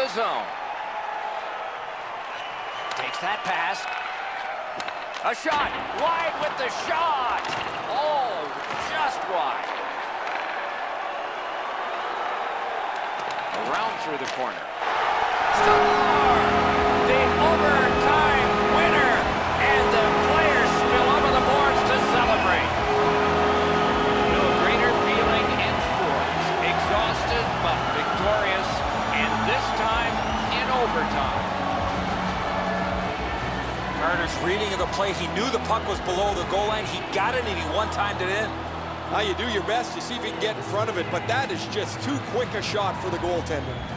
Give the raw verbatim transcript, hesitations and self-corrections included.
the zone. Takes that pass. A shot. Wide with the shot. Oh, just wide. Around through the corner. Score! The overtime winner. And the players spill over the boards to celebrate. No greater feeling in sports. Exhausted but victorious. And this time in overtime. Carter's reading of the play. He knew the puck was below the goal line. He got it and he one-timed it in. Now you do your best to see if you can get in front of it, but that is just too quick a shot for the goaltender.